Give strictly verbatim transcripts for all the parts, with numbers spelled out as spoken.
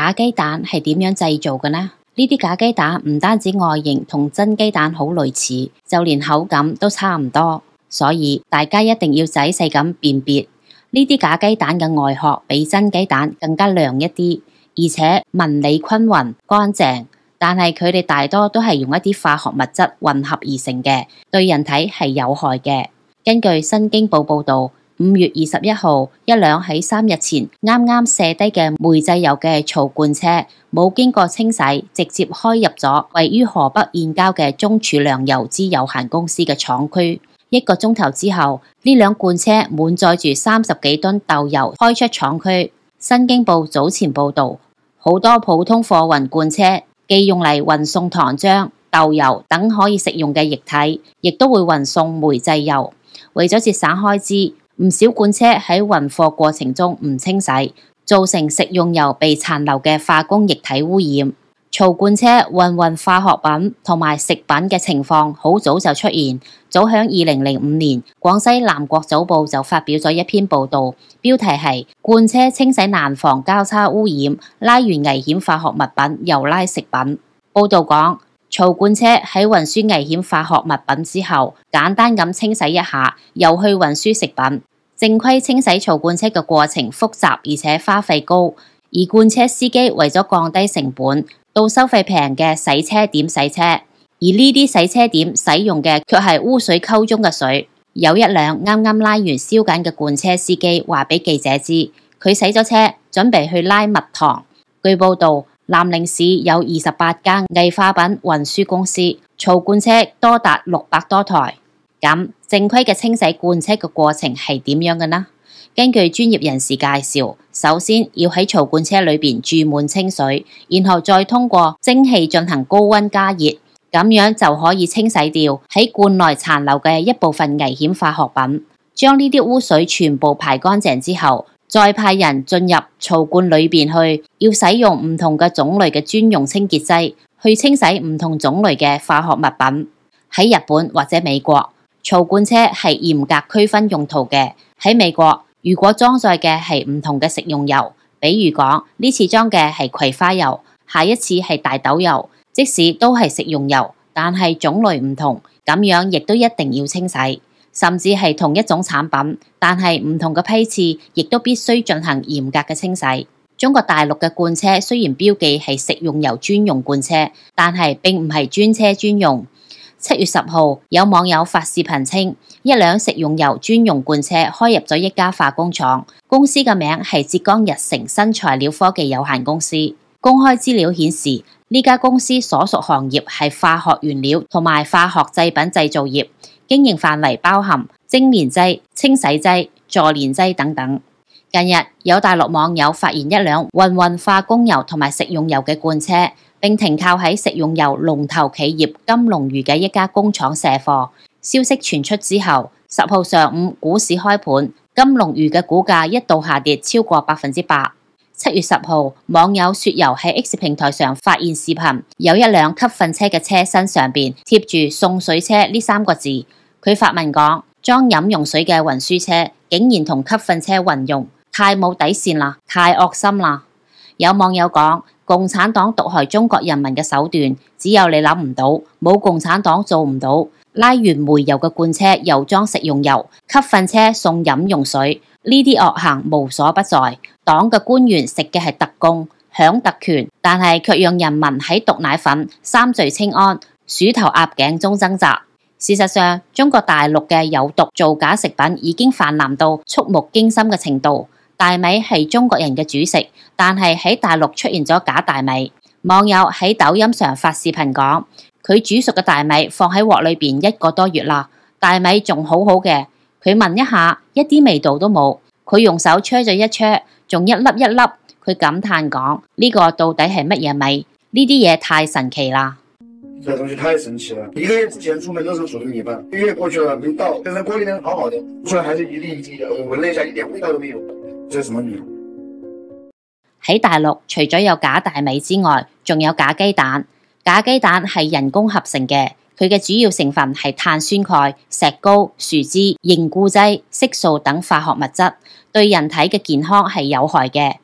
假雞蛋係點樣製造嘅呢？呢啲假雞蛋唔單止外形同真雞蛋好類似，就連口感都差唔多，所以大家一定要仔細咁辨別。呢啲假雞蛋嘅外殼比真雞蛋更加亮一啲，而且紋理均勻乾淨，但係佢哋大多都係用一啲化學物質混合而成嘅，對人體係有害嘅。根據新京報報道，五月二十一號，一輛喺三日前啱啱卸低嘅煤製油嘅槽罐車，冇經過清洗，直接開入咗位於河北燕郊嘅中儲糧油資有限公司嘅廠區。一個鐘頭之後，呢輛罐車滿載住三十幾噸豆油開出廠區。新京報早前報道，好多普通貨運罐車既用嚟運送糖漿、豆油等可以食用嘅液體，亦都會運送煤製油。為咗節省開支，唔少罐車喺運貨過程中唔清洗，造成食用油被殘留嘅化工液體污染。槽罐車運運化學品同埋食品嘅情況好早就出現，早響二零零五年，廣西南國早報就發表咗一篇報道，標題係罐車清洗難防交叉污染，拉完危險化學物品又拉食品。報道講，槽罐車喺運輸危險化學物品之後，簡單咁清洗一下，又去運輸食品。正規清洗槽罐車嘅過程複雜而且花費高，而罐車司機為咗降低成本，到收費平嘅洗車點洗車，而呢啲洗車點使用嘅卻係污水溝中嘅水。有一輛啱啱拉完燒緊嘅罐車司機話俾記者知，佢洗咗車，準備去拉蜜糖。據報道，南寧市有二十八間藝化品運輸公司，槽罐車多達六百多台。咁正規嘅清洗罐車嘅過程係點樣嘅呢？根據專業人士介紹，首先要喺槽罐車裏邊注滿清水，然後再通過蒸汽進行高溫加熱，咁樣就可以清洗掉喺罐內殘留嘅一部分危險化學品。將呢啲污水全部排乾淨之後，再派人進入槽罐裏邊去，要使用唔同嘅種類嘅專用清潔劑去清洗唔同種類嘅化學物品。喺日本或者美國，槽罐車係嚴格區分用途嘅。喺美國，如果裝載嘅係唔同嘅食用油，比如講呢次裝嘅係葵花油，下一次係大豆油，即使都係食用油，但係種類唔同，咁樣亦都一定要清洗。甚至係同一種產品，但係唔同嘅批次，亦都必須進行嚴格嘅清洗。中國大陸嘅罐車雖然標記係食用油專用罐車，但係並唔係專車專用。七月十號，有網友發視頻稱，一輛食用油專用罐車開入咗一家化工廠，公司嘅名係浙江日成新材料科技有限公司。公開資料顯示，呢家公司所屬行業係化學原料同埋化學製品製造業，經營範圍包含精煉劑、清洗劑、助粘劑等等。近日有大陸網友發現一輛運運化工油同埋食用油嘅罐車，並停靠喺食用油龍頭企業金龍魚嘅一家工廠卸貨。消息傳出之後，十號上午股市開盤，金龍魚嘅股價一度下跌超過百分之八。七月十號，網友雪油喺 X 平台上發現視頻，有一輛吸糞車嘅車身上邊貼住送水車呢三個字。佢發文講，裝飲用水嘅運輸車竟然同吸糞車混用，太冇底線啦，太惡心啦！有網友講，共產黨毒害中國人民嘅手段，只有你諗唔到，冇共產黨做唔到。拉完煤油嘅罐車又裝食用油，吸糞車送飲用水，呢啲惡行無所不在。黨嘅官員食嘅係特供，享特權，但係卻讓人民喺毒奶粉、三聚氰胺、鼠頭鴨頸中掙扎。事實上，中國大陸嘅有毒造假食品已經泛濫到觸目驚心嘅程度。大米係中國人嘅主食，但係喺大陸出現咗假大米。網友喺抖音上發視頻講，佢煮熟嘅大米放喺鑊裏邊一個多月啦，大米仲好好嘅。佢聞一下，一啲味道都冇。佢用手搓咗一搓，仲一粒一粒。佢感嘆講：呢個到底係乜嘢米？呢啲嘢太神奇啦！ 這東西太神奇了。一個月之前出門的時候煮的米飯，一個月過去了沒到，現在過一天好好的，出來還是一粒一粒的。我聞了一下，一點味道都沒有。這是什麼米？ 喺大陸，除咗有假大米之外，仲有假雞蛋。假雞蛋係人工合成嘅，佢嘅主要成分係碳酸鈣、石膏、樹脂、凝固劑、色素等化學物質，對人體嘅健康係有害嘅。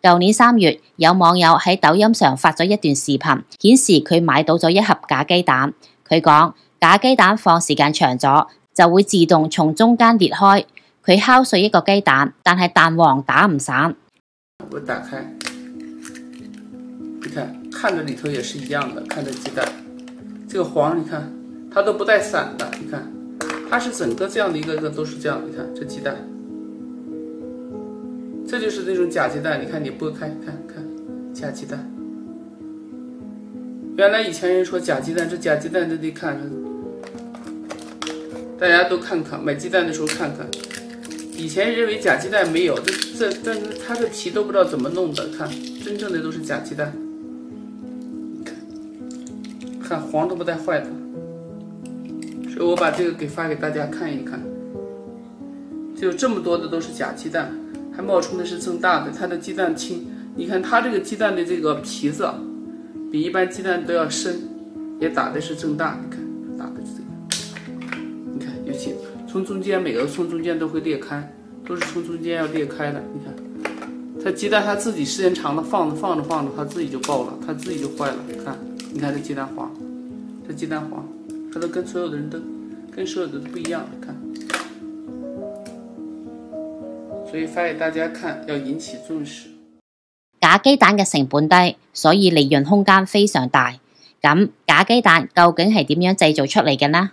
舊年三月，有網友喺抖音上發咗一段視頻，顯示佢買到咗一盒假雞蛋。佢講假雞蛋放時間長咗，就會自動從中間裂開。佢敲碎一個雞蛋，但係蛋黃打唔散。 我打開，你看，看着裏頭也是一樣的，看着雞蛋，這個黃，你看它都不帶散的，你看，它是整個這樣的一個個都是這樣，你看這雞蛋。這就是那種假雞蛋，你看你剝開，看看假雞蛋。原來以前人說假雞蛋，這假雞蛋都得看，大家都看看，買雞蛋的時候看看。以前認為假雞蛋沒有，這這但是它這皮都不知道怎麼弄的，看真正的都是假雞蛋。看黃都不帶壞的，所以我把這個給發給大家看一看。就這麼多的都是假雞蛋。還冒充的是正大的，它的雞蛋清，你看它這個雞蛋的這個皮子，比一般雞蛋都要深，也打的是正大，你看打的是這個，你看尤其從中間每個從中間都會裂開，都是從中間要裂開的，你看，它雞蛋它自己時間長了放着放着放着，它自己就爆了，它自己就壞了，看，你看這雞蛋黃，這雞蛋黃，它都跟所有的人都跟所有的都不一樣，看。所以發給大家看，要引起重視。 假雞蛋嘅成本低，所以利潤空間非常大。咁假雞蛋究竟係點樣製造出嚟嘅呢？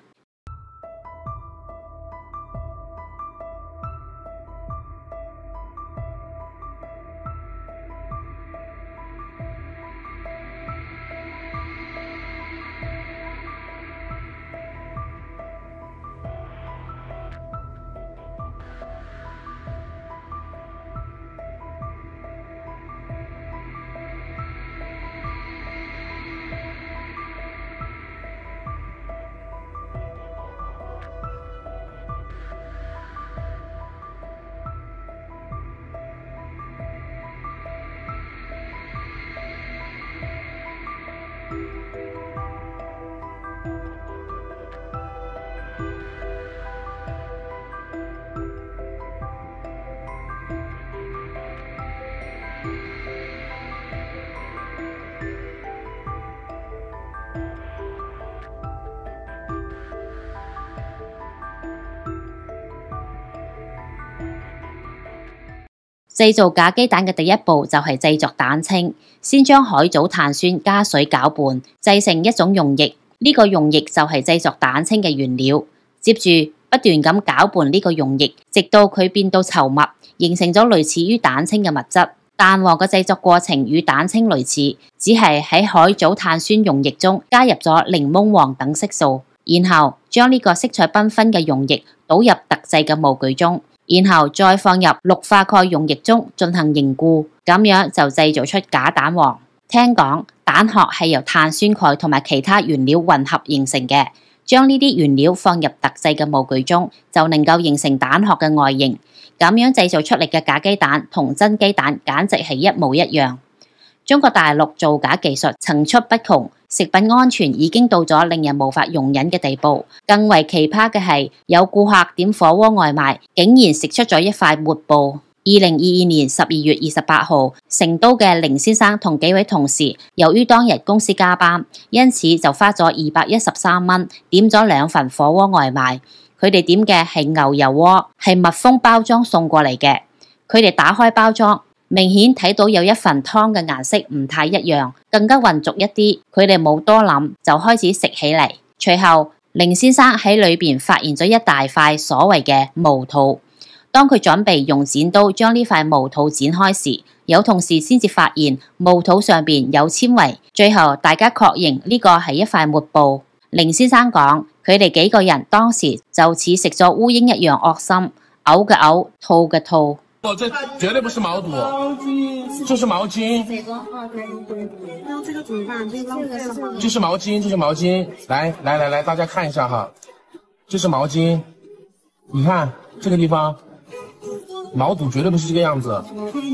製造假雞蛋嘅第一步就係製作蛋清，先將海藻碳酸加水攪拌，製成一種溶液。呢個溶液就係製作蛋清嘅原料。接住不斷咁攪拌呢個溶液，直到佢變到稠密，形成咗類似於蛋清嘅物質。蛋黃嘅製作過程與蛋清類似，只係喺海藻碳酸溶液中加入咗檸檬黃等色素，然後將呢個色彩繽紛嘅溶液倒入特製嘅模具中。然後再放入氯化鈣溶液中進行凝固，咁樣就製造出假蛋黃。聽講蛋殼係由碳酸鈣同埋其他原料混合形成嘅，將呢啲原料放入特製嘅模具中，就能夠形成蛋殼嘅外形。咁樣製造出嚟嘅假雞蛋同真雞蛋簡直係一模一樣。中國大陸造假技術層出不窮，食品安全已經到咗令人無法容忍嘅地步。更為奇葩嘅係，有顧客點火鍋外賣，竟然食出咗一塊抹布。二零二二年十二月二十八號，成都嘅凌先生同幾位同事，由於當日公司加班，因此就花咗二百一十三蚊點咗兩份火鍋外賣。佢哋點嘅係牛油鍋，係密封包裝送過嚟嘅。佢哋打開包裝，明顯睇到有一份湯嘅顏色唔太一樣，更加渾濁一啲。佢哋冇多諗，就開始食起嚟。隨後，凌先生喺裏邊發現咗一大塊所謂嘅毛肚。當佢準備用剪刀將呢塊毛肚剪開時，有同事先至發現毛肚上邊有纖維。最後大家確認呢個係一塊抹布。凌先生講，佢哋幾個人當時就似食咗烏蠅一樣惡心，嘔嘅嘔，吐嘅吐。 哦，這絕對不是毛肚，這是毛巾。 那這個怎麼辦？這個這是毛巾，這是毛巾。來來來來，大家看一下哈，這是毛巾。你看這個地方，毛肚絕對不是這個樣子。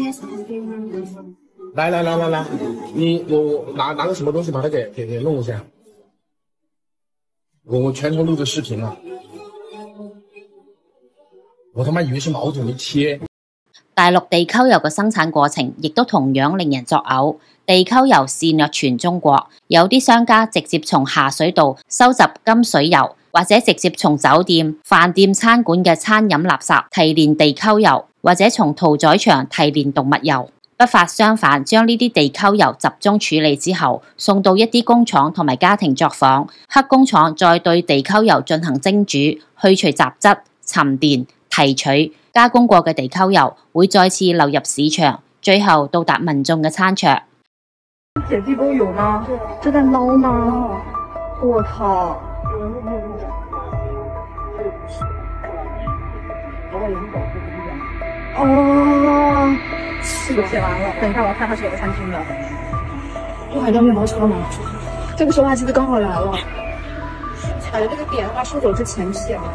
來來來來來，你我拿拿個什麼東西把它給給給弄一下。我我全程錄着視頻了，我他媽以為是毛肚沒切。 大陸地溝油嘅生產過程亦都同樣令人作嘔。地溝油肆虐全中國，有啲商家直接從下水道收集金水油，或者直接從酒店、飯店、餐館嘅餐飲垃圾提煉地溝油，或者從屠宰場提煉動物油。不法商販將呢啲地溝油集中處理之後，送到一啲工廠同埋家庭作坊，黑工廠再對地溝油進行蒸煮，去除雜質、沉澱、提取。加工過嘅地溝油會再次流入市場，最後到達民眾嘅餐桌。 铁地沟油嗎？這在撈嗎？我靠！哦，是的，寫完了。等一下，我看它是有個餐廳的。我還要面包車嗎？這個收發機子剛好來了。踩着這個點的話，收走之前寫了。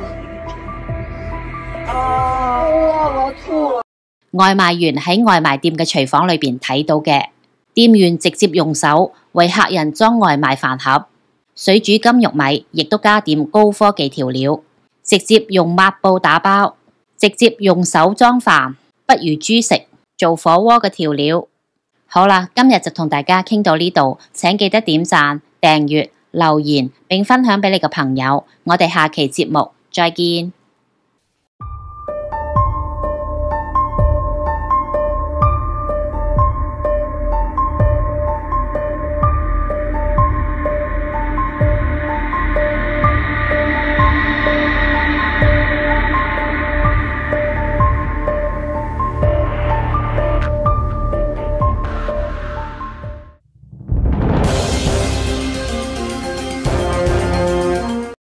啊！我吐了。 外賣員喺外賣店嘅廚房裏邊睇到嘅，店員直接用手為客人裝外賣飯盒，水煮金玉米亦都加點高科技調料，直接用抹布打包，直接用手裝飯，不如豬食，做火鍋嘅調料。好啦，今日就同大家傾到呢度，請記得點讚、訂閱、留言並分享俾你嘅朋友。我哋下期節目再見。